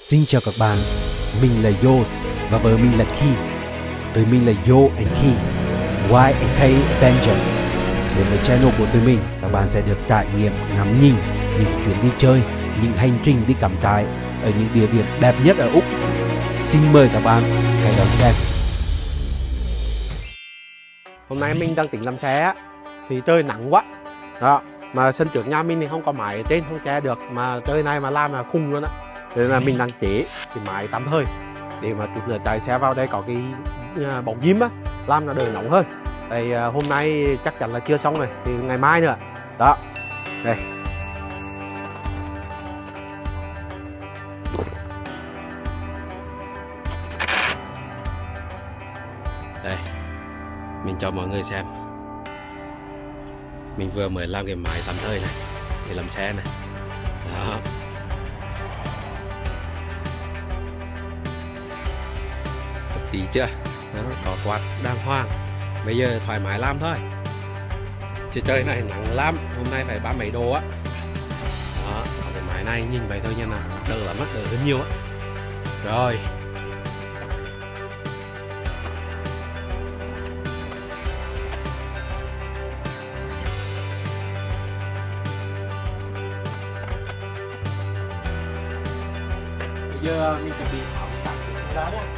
Xin chào các bạn, mình là Yos và vợ mình là Key. Tụi mình là Yo and Key, Y and K Avenger. Đến với channel của tụi mình, các bạn sẽ được trải nghiệm ngắm nhìn những chuyến đi chơi, những hành trình đi cắm trại ở những địa điểm đẹp nhất ở Úc. Xin mời các bạn hãy đón xem. Hôm nay mình đang tính làm xe thì trời nắng quá đó, mà sân trước nhà mình thì không có mái ở trên, không che được, mà trời này mà làm là khung luôn á. Nên là mình đang chế cái mái tắm hơi để mà chút nữa chạy xe vào đây có cái bóng diêm á, làm nó đỡ nóng hơn. Thì hôm nay chắc chắn là chưa xong rồi, thì ngày mai nữa đó. Đây đây, mình cho mọi người xem. Mình vừa mới làm cái mái tắm hơi này để làm xe này đó. Hợp tí chưa? Đó, có quạt đàng hoàng. Bây giờ thoải mái làm thôi. Chứ trời này nắng lắm, hôm nay phải 30 mấy độ á. Đó, cái mái này nhìn vậy thôi nha nào, đỡ lắm á, đỡ hơn nhiều á. Rồi. Bây giờ mình chuẩn bị tháo cái cẳng ra nhá.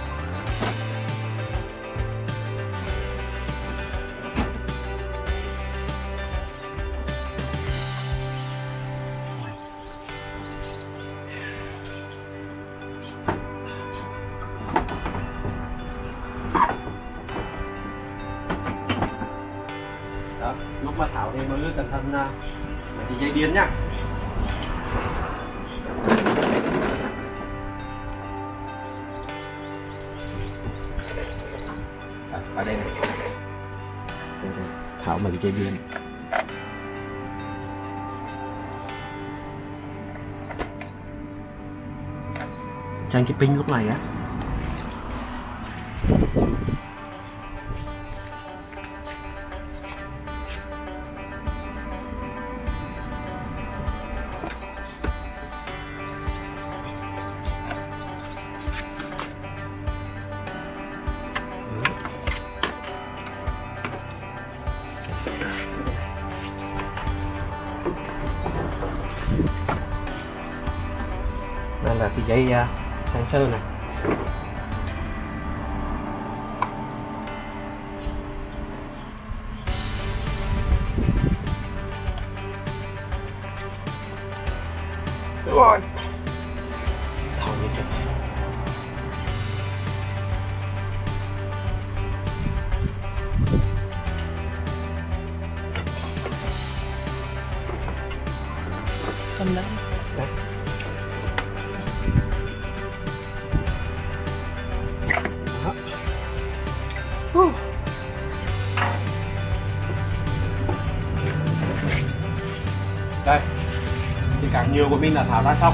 Đó, lúc mà tháo thì mọi người cẩn thận mấy cái dây điện nhá. Ở đây này, tháo mấy cái dây điện. Trang cái pin lúc này á. Đây là cái dây sensor này. Rồi. Tháo như thế. Cầm lấy. Đấy. Đây, thì càng nhiều của mình là tháo ra xong.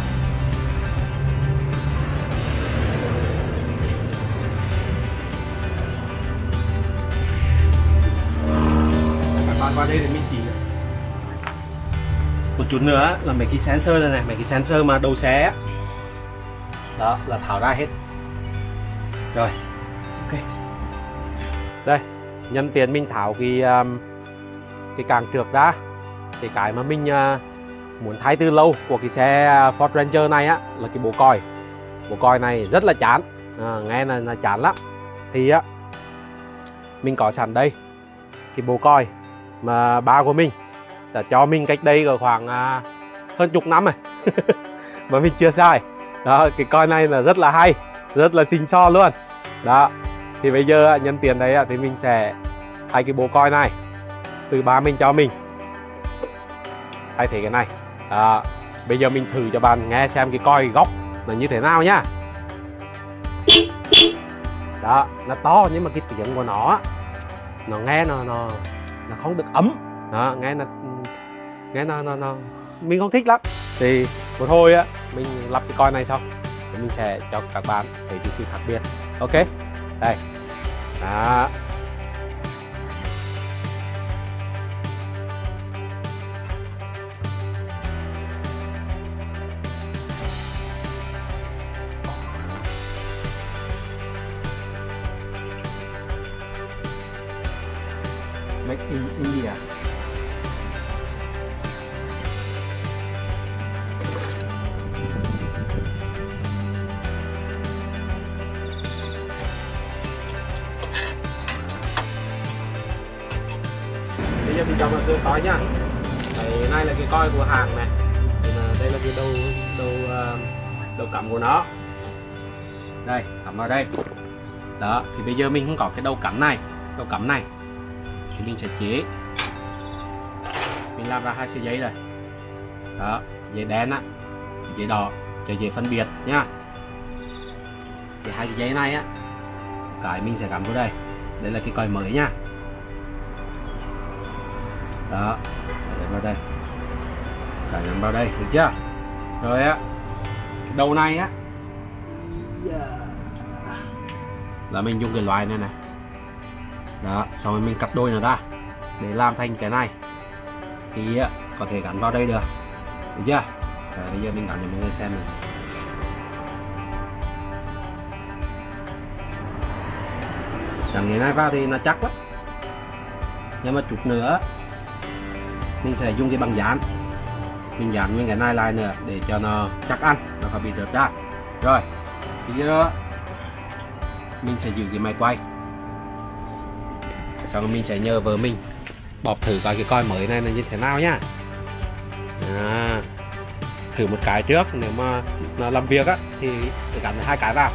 Các bạn qua đây để mình chỉ một chút nữa là mấy cái sensor này, mấy cái sensor mà đầu xe á. Đó là tháo ra hết. Rồi, ok. Đây, nhân tiện mình tháo cái càng trượt ra. Cái mà mình muốn thay từ lâu của cái xe Ford Ranger này á là cái bộ còi. Bộ còi này rất là chán, nghe là chán lắm. Thì á mình có sẵn đây cái bộ còi mà ba của mình đã cho mình cách đây ở khoảng hơn chục năm rồi mà mình chưa xài. Đó, cái còi này là rất là hay, rất là xinh xò luôn. Đó, thì bây giờ nhân tiện đấy thì mình sẽ thay cái bộ còi này từ ba mình cho mình, thay thế cái này. Đó, bây giờ mình thử cho bạn nghe xem cái còi góc là như thế nào nhá. Đó, nó to nhưng mà cái tiếng của nó nghe nó không được ấm. Đó, nghe nó mình không thích lắm. Thì một hồi á mình lắp cái còi này xong thì mình sẽ cho các bạn thấy cái sự khác biệt. Ok, đây. Đó. Make in India. Bây giờ mình cho vào cơm tỏi nhá. Đây này là cái coi của hàng này. Đây là cái đầu cắm của nó. Đây, cắm vào đây. Đó, thì bây giờ mình không có cái đầu cắm này thì mình sẽ chế. Mình làm ra hai sợi dây này. Đó, dây đen á, dây đỏ cho dễ phân biệt nhá. Thì hai cái dây này á, cái mình sẽ cắm vào đây. Đây là cái còi mới nha. Đó, để vào đây. Cái nhắm vào đây, được chưa? Rồi á, cái đầu này á là mình dùng cái loại này này. Đó, xong rồi mình cắt đôi nó ra để làm thành cái này thì có thể gắn vào đây được, được chưa? Rồi, bây giờ mình gắn cho mọi người xem này. Gắn cái này vào thì nó chắc lắm, nhưng mà chút nữa mình sẽ dùng cái băng dán, mình dán nguyên cái này lại nữa để cho nó chắc ăn, nó không bị rớt ra. Rồi bây giờ mình sẽ giữ cái máy quay, sau đó mình sẽ nhờ vợ mình bóp thử coi cái coi mới này là như thế nào nhá. Thử một cái trước, nếu mà nó làm việc á thì gắn hai cái vào.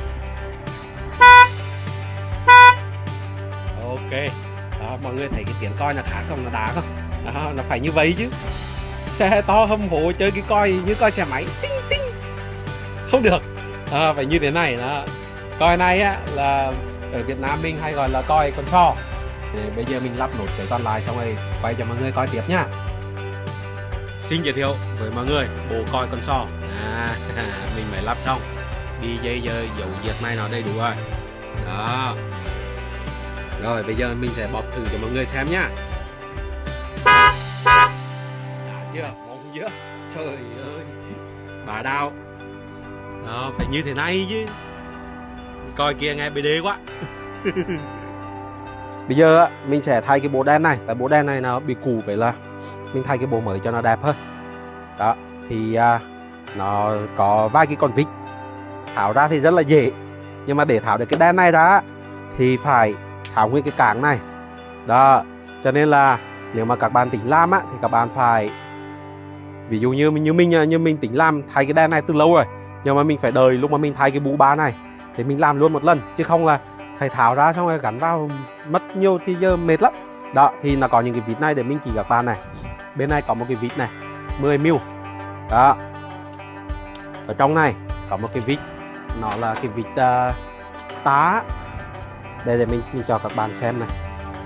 Ok, đó, mọi người thấy cái tiếng coi là khác không, nó đá không? Đó, nó phải như vậy chứ. Xe to hâm hố chơi cái coi như coi xe máy tinh tinh không được, phải như thế này đó. Coi này á là ở Việt Nam mình hay gọi là coi con sò. Bây giờ mình lắp nốt cái còn lại xong rồi quay cho mọi người coi tiếp nhá. Xin giới thiệu với mọi người bộ coi con sò. Mình mới lắp xong, đi dây giờ dấu diệt này nó đầy đủ rồi. Đó. Rồi bây giờ mình sẽ bóp thử cho mọi người xem nhá. Đã chưa? Mong chưa? Trời ơi, bà đau. Đó, phải như thế này chứ. Coi kia nghe BD quá. Bây giờ mình sẽ thay cái bộ đen này, tại bộ đen này nó bị cũ, vậy là mình thay cái bộ mới cho nó đẹp hơn. Đó, thì nó có vài cái con vít, tháo ra thì rất là dễ, nhưng mà để tháo được cái đen này ra thì phải tháo nguyên cái cảng này. Đó, cho nên là nếu mà các bạn tính làm á thì các bạn phải, ví dụ như mình tính làm thay cái đen này từ lâu rồi, nhưng mà mình phải đợi lúc mà mình thay cái bú ba này thì mình làm luôn một lần, chứ không là phải tháo ra xong rồi gắn vào mất nhiều thì giờ mệt lắm. Đó, thì nó có những cái vít này để mình chỉ các bạn này. Bên này có một cái vít này 10mm. Đó, ở trong này có một cái vít, nó là cái vít Star. Đây để mình cho các bạn xem này.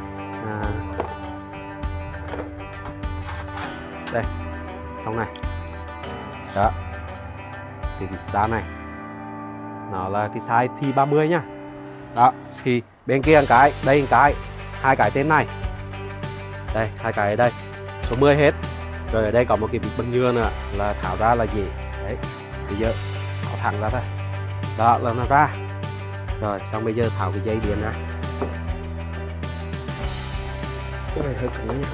Đây, trong này. Đó, cái vít Star này nó là cái size T30 nhá. Đó, thì bên kia một cái, đây một cái, hai cái tên này. Đây, hai cái ở đây, số 10 hết. Rồi ở đây có một cái vít bằng nhựa nữa, là tháo ra là dễ. Đấy, bây giờ tháo thẳng ra thôi. Đó là nó ra. Rồi, xong bây giờ tháo cái dây điện ra. Ôi, hơi cứng nha.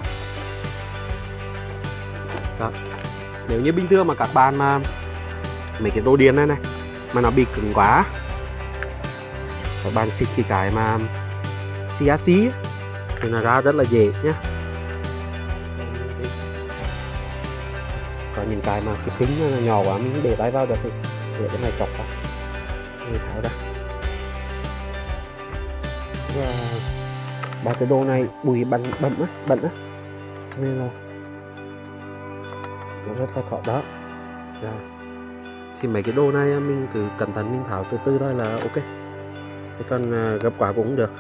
Đó, nếu như bình thường mà các bạn mà mấy cái đồ điện này này mà nó bị cứng quá, các bạn xịt cái mà CRC thì nó ra rất là dễ nhé. Có những cái mà cái kính nó nhỏ quá mình để tay vào được thì để cái này chọc vào, xong tháo ra. Và ba cái đồ này bụi bẩn á, cho nên là nó rất là khó đó. Rồi. Thì mấy cái đồ này mình cứ cẩn thận mình tháo từ từ thôi là ok. Thế còn gấp quá cũng được.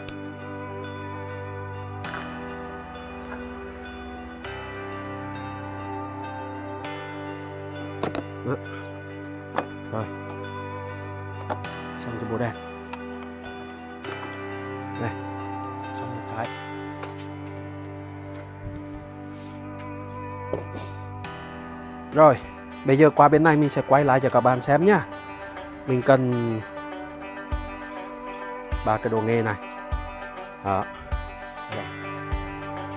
Đó. Rồi, xong cái bộ đèn đây, xong một cái. Rồi bây giờ qua bên này mình sẽ quay lại cho các bạn xem nhá. Mình cần ba cái đồ nghề này. Đó.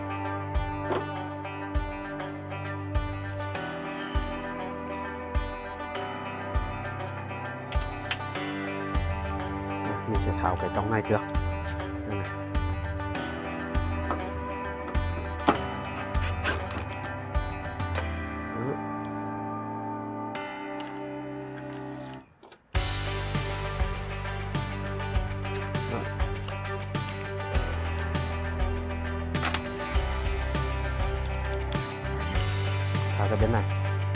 sẽ tháo cái trong này trước. Đây này. Tháo cái bên này.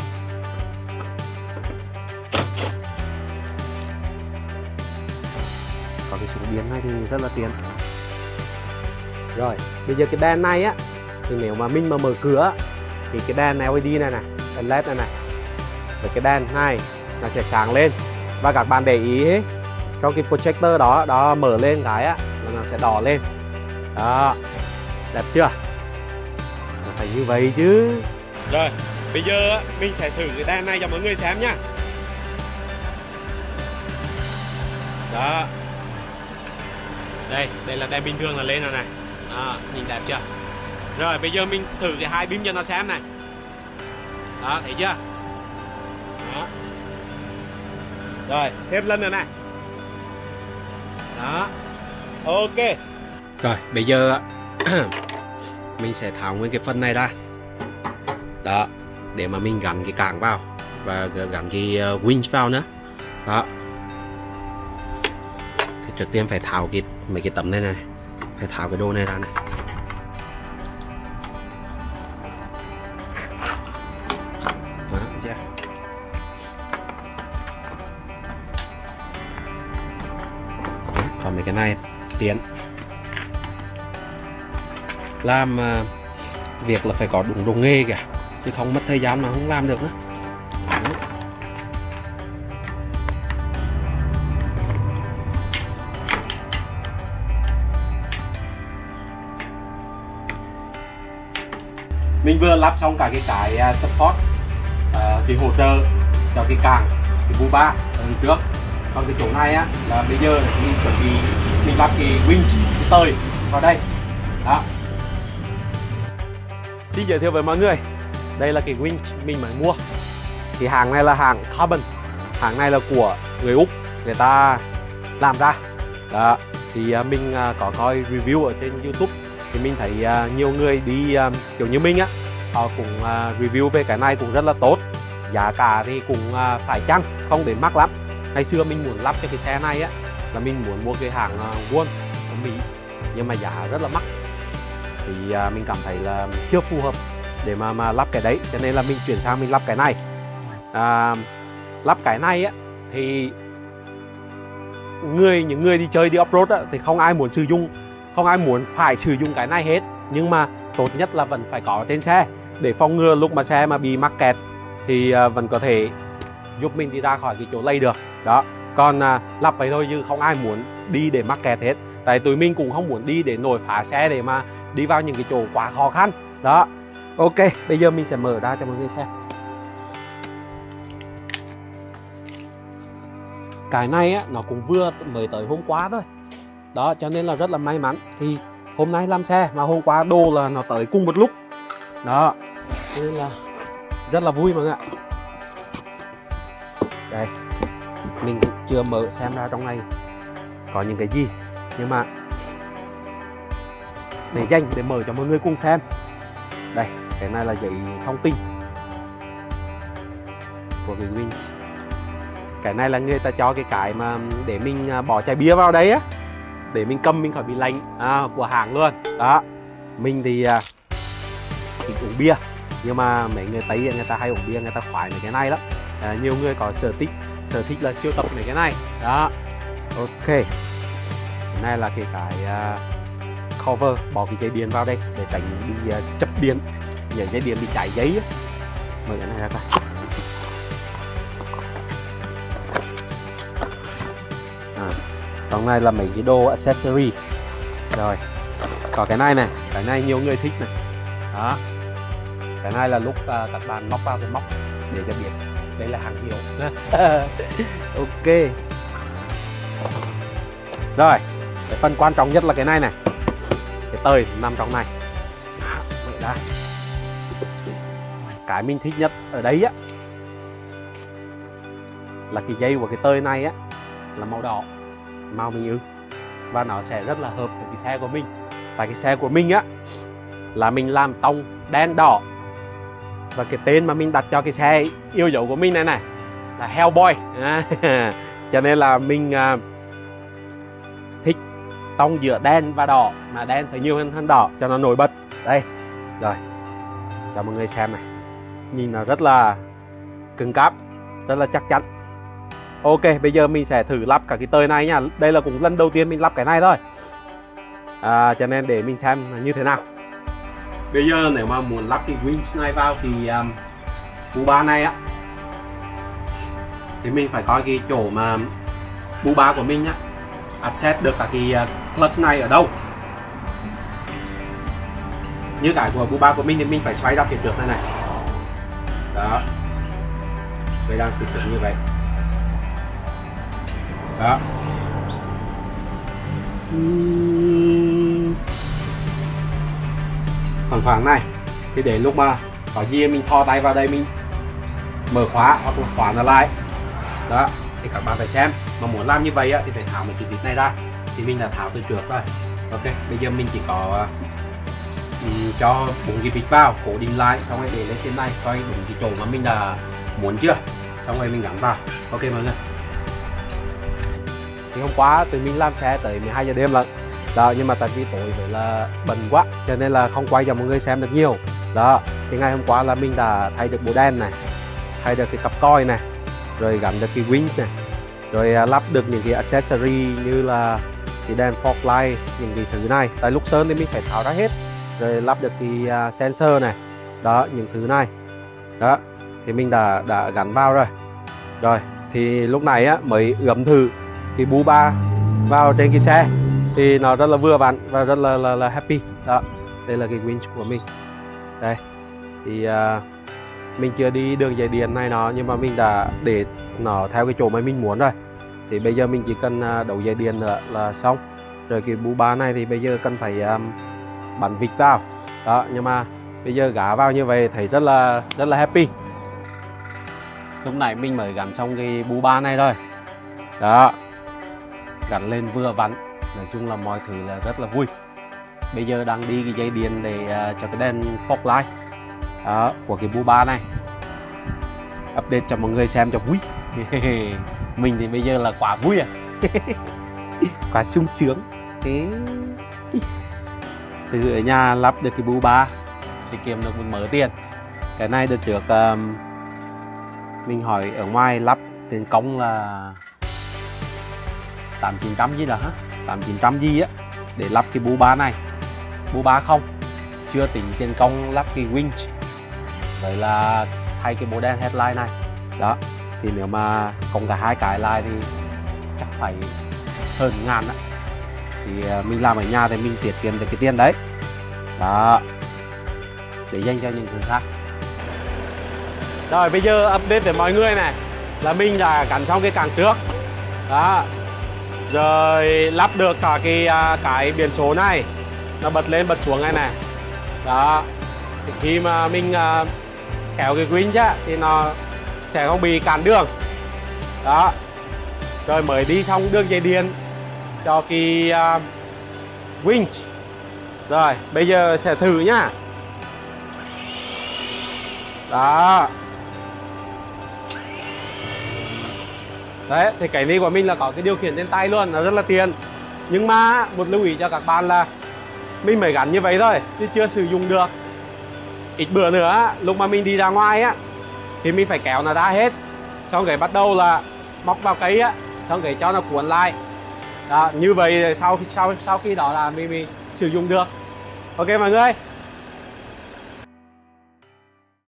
Có cái súng biến này thì rất là tiện. Rồi bây giờ cái đèn này á, thì nếu mà mình mà mở cửa thì cái đèn LED này này, đèn LED này này, rồi cái đèn này nó sẽ sáng lên. Và các bạn để ý ấy, trong cái projector đó mở lên cái á là nó sẽ đỏ lên. Đó, đẹp chưa? Nó phải như vậy chứ. Rồi bây giờ mình sẽ thử cái đèn này cho mọi người xem nhá. Đó, đây là đèn bình thường là lên rồi này. Đó, nhìn đẹp chưa? Rồi bây giờ mình thử cái hai pin cho nó xem này. Đó, thấy chưa? Đó. Rồi thêm lần nữa này. Đó, ok. Rồi bây giờ mình sẽ tháo nguyên cái phần này ra. Đó, để mà mình gắn cái càng vào và gắn cái winch vào nữa. Đó. Thì trước tiên phải tháo mấy cái tấm này này, phải tháo cái đồ này ra này. Đó, chưa? Còn mấy cái này tiến làm việc là phải có đúng đồ nghề kìa, chứ không mất thời gian mà không làm được nữa. Đấy. Mình vừa lắp xong cả cái support, thì hỗ trợ cho cái càng, cái bu ba ở trước. Còn cái chỗ này á là bây giờ mình chuẩn bị mình lắp cái winch, cái tơi vào đây. Đó. Xin giới thiệu với mọi người, đây là cái winch mình mới mua. Thì hàng này là hàng Carbon, hàng này là của người Úc, người ta làm ra. Đó. Thì mình có coi review ở trên YouTube thì mình thấy nhiều người đi kiểu như mình á, họ cũng review về cái này cũng rất là tốt. Giá cả thì cũng phải chăng, không đến mắc lắm. Ngày xưa mình muốn lắp cho cái xe này á là mình muốn mua cái hàng Won ở Mỹ, nhưng mà giá rất là mắc. Thì mình cảm thấy là chưa phù hợp để mà lắp cái đấy, cho nên là mình chuyển sang mình lắp cái này. Lắp cái này á thì những người đi chơi đi off-road á, thì không ai muốn phải sử dụng cái này hết, nhưng mà tốt nhất là vẫn phải có trên xe để phòng ngừa lúc mà xe mà bị mắc kẹt thì vẫn có thể giúp mình đi ra khỏi cái chỗ lây được. Đó, còn lắp vậy thôi chứ không ai muốn đi để mắc kẹt hết. Tại tụi mình cũng không muốn đi để nổi phá xe để mà đi vào những cái chỗ quá khó khăn. Đó, ok, bây giờ mình sẽ mở ra cho mọi người xem. Cái này á, nó cũng vừa mới tới hôm qua thôi. Đó, cho nên là rất là may mắn. Thì hôm nay làm xe mà hôm qua đồ là nó tới cùng một lúc. Đó, cho nên là rất là vui mọi người ạ. Đây, mình cũng chưa mở xem ra trong này có những cái gì, nhưng mà để dành để mở cho mọi người cùng xem. Đây, cái này là giấy thông tin của cái winch. Cái này là người ta cho cái mà để mình bỏ chai bia vào đấy á, để mình cầm mình khỏi bị lạnh, của hãng luôn. Đó, mình thì thích uống bia, nhưng mà mấy người Tây người ta hay uống bia, người ta khoái mấy cái này lắm. Nhiều người có sở thích là siêu tập mấy cái này. Đó, ok. Cái này là cái cover, bỏ cái dây điện vào đây để tránh bị chập điện, nhờ dây điện bị cháy giấy á. Mở cái này ra coi. Trong này là mấy cái đồ accessory. Rồi, có cái này này, cái này nhiều người thích này. Đó, cái này là lúc các bạn móc vào cái móc để cho biết đây là hàng hiệu. Ok. Rồi, cái phần quan trọng nhất là cái này này, cái tơi nằm trong này. Mở ra. Cái mình thích nhất ở đấy á là cái dây của cái tơi này á là màu đỏ, màu mình ưng. và nó sẽ rất là hợp với cái xe của mình. Tại cái xe của mình á là mình làm tông đen đỏ, và cái tên mà mình đặt cho cái xe yêu dấu của mình này này là Hellboy. Cho nên là mình thích tông giữa đen và đỏ, mà đen phải nhiều hơn đỏ cho nó nổi bật. Đây rồi, cho mọi người xem này, nhìn nó rất là cứng cáp, rất là chắc chắn. Ok, bây giờ mình sẽ thử lắp cả cái tơi này nha. Đây là cũng lần đầu tiên mình lắp cái này thôi, cho nên để mình xem là như thế nào. Bây giờ nếu mà muốn lắp cái winch này vào thì bu ba này á, thì mình phải coi cái chỗ mà bu ba của mình á access được cả cái clutch này ở đâu. Như cái của bu ba của mình thì mình phải xoay ra phía trước này này. Đó, xoay ra phía trước như vậy. Đó. Khoảng này thì để lúc mà có gì mình thò tay vào đây mình mở khóa hoặc là khóa nó lại. Đó, thì các bạn phải xem. Mà muốn làm như vậy á, thì phải tháo mấy cái vít này ra. Thì mình đã tháo từ trước rồi. Ok, bây giờ mình chỉ có cho 4 cái vít vào, cố định lại, xong rồi để lên trên này coi đúng cái chỗ mà mình đã muốn chưa, xong rồi mình gắn vào. Ok mọi người. Thì hôm qua tụi mình làm xe tới 12 giờ đêm lận đó, nhưng mà tại vì tối vậy là bận quá cho nên là không quay cho mọi người xem được nhiều. Đó, thì ngày hôm qua là mình đã thay được bộ đèn này, thay được cái cặp coi này, rồi gắn được cái winch này, rồi lắp được những cái accessory như là cái đèn fog light, những cái thứ này. Tại lúc sơn thì mình phải tháo ra hết, rồi lắp được cái sensor này, đó, những thứ này. Đó, thì mình đã gắn vào rồi. Rồi, thì lúc này á mới ướm thử cái bu ba vào trên cái xe thì nó rất là vừa vặn và rất là happy. Đó, đây là cái winch của mình. Đây, thì mình chưa đi đường dây điện này nó, nhưng mà mình đã để nó theo cái chỗ mà mình muốn rồi. Thì bây giờ mình chỉ cần đấu dây điện nữa là xong. Rồi cái bu ba này thì bây giờ cần phải bắn vít vào. Đó, nhưng mà bây giờ gá vào như vậy thấy rất là happy. Lúc nãy mình mới gắn xong cái bu ba này rồi. Đó, gắn lên vừa vặn. Nói chung là mọi thứ là rất là vui. Bây giờ đang đi cái dây điện để cho cái đèn fog light đó của cái bu ba này. Update cho mọi người xem cho vui. Mình thì bây giờ là quá vui à. Quá sung sướng. Từ ở nhà lắp được cái bu ba thì kiếm được một mớ tiền. Cái này được trước mình hỏi ở ngoài lắp tiền công là 800-900 gì đó hả? 800-900 gì á để lắp cái bu ba này. Bu ba không, chưa tính tiền công lắp cái winch, vậy là thay cái bộ đèn headlight này. Đó, thì nếu mà cộng cả hai cái lại thì chắc phải hơn ngàn á. Thì mình làm ở nhà thì mình tiết kiệm được cái tiền đấy. Đó, để dành cho những thứ khác. Rồi bây giờ update với mọi người này là mình đã gắn xong cái càng trước. Đó, rồi lắp được cả cái biển số này, nó bật lên bật xuống này này. Đó, thì khi mà mình kéo cái winch á thì nó sẽ không bị cản đường. Đó, rồi mới đi xong đường dây điện cho cái winch. Rồi bây giờ sẽ thử nhá. Đó, đấy, thì cái này của mình là có cái điều khiển trên tay luôn, nó rất là tiện. Nhưng mà một lưu ý cho các bạn là mình mới gắn như vậy thôi chứ chưa sử dụng được. Ít bữa nữa lúc mà mình đi ra ngoài á thì mình phải kéo nó ra hết, xong cái bắt đầu là móc vào cây á, xong cái cho nó cuốn lại. Đó, như vậy sau khi đó là mình sử dụng được. Ok mọi người.